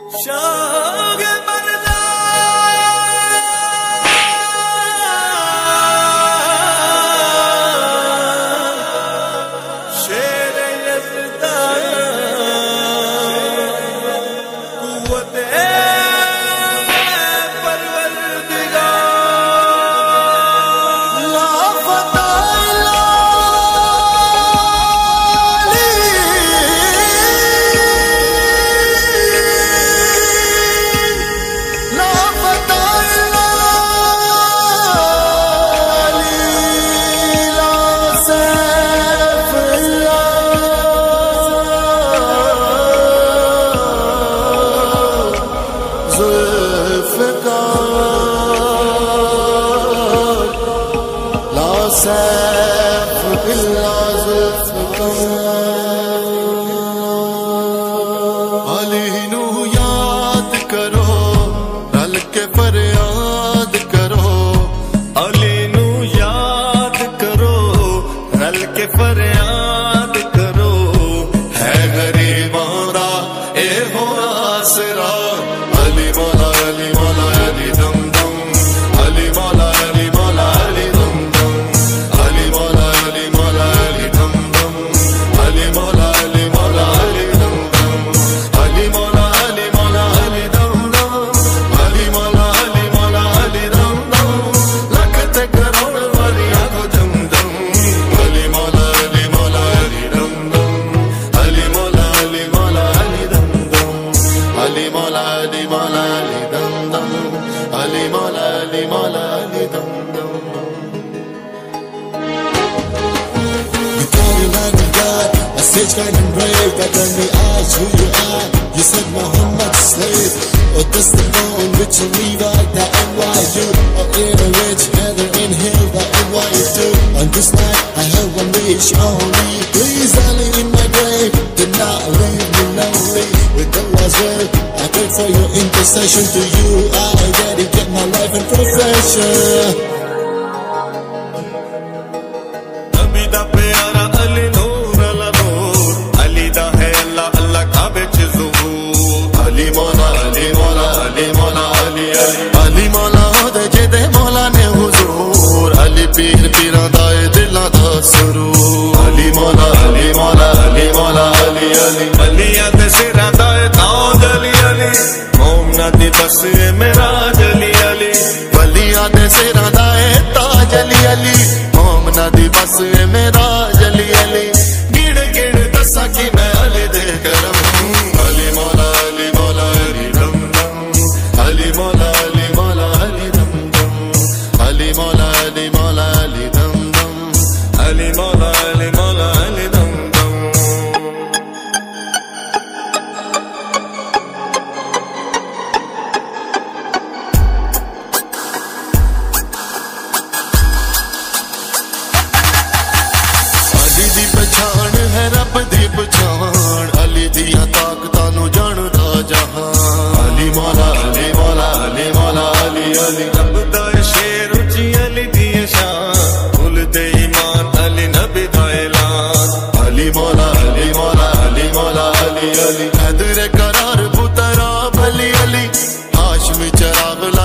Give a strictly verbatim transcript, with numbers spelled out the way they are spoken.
शाग मरदा शेर यज़दा कुव्वत फरियाद करो है गरीबां दा ए हो आसरा अली मौला अली मौला अली दम दम अली मौला अली मौला अली दम दम अली मौला अली मौला अली दम दम अली मौला अली मौला अली दम दम अली मौला अली मौला अली दम दम अली मौला अली मौला अली दम दम लख ते करोड़ वालियां को जम दम अली मौला अली मौला अली दम दम अली मौला अली मौला अली दम दम अली मौला अली मौला अली दम दम अली मौला अली मौला अली दम दम You call your man of God, a sage kind and brave, but when we ask who you are, you said Muhammad's slave. Or this the phone which you leave out the N Y U, or in a rich heather in hill the N Y two. On this night I have one wish only, please Ali in my grave, do not leave me lonely. With Allah's will, I pray for your intercession. To you I dedicate my life and profession. नबी दा प्यारा अली नूर अला नूर, अली दा है अल्लाह अल्लाह काबे च ज़ुहूर। अली मौला अली मौला अली मौला अली अली अली मौला दे जेदे मौला ने हुजूर, अली पीर पीरां दा ए दिलां दा सुरूर। अली मौला अली मौला अली मौला अली अली अलियां दे सिरां दा ए ताज अली अली मोमना दी बस ए मेराज अली अली वलियां दे सिरां दा ए ताज अली अली मोमना दी बस ए मेराज अली अली गिड़ गिड़ दसा कि मैं अली दे करम। अली मौला अली मौला अली दम दम अली मौला अली मौला अली दम दम अली मौला अली मौला अली दम दम अली मौला अली मौला अली दम दम। अली दी पछाण है रब दी पछाण, अली दियां ताकतां नू जानदा जहान। अली मौला अली मौला अली मौला अली अली रब दा शेर उची अली दी शान, फुल दे ईमान अली नबी दा ऐलान। अली मौला अली मौला अली मौला अली अली हैदर करार पुतरा अली अली हाशमी चराग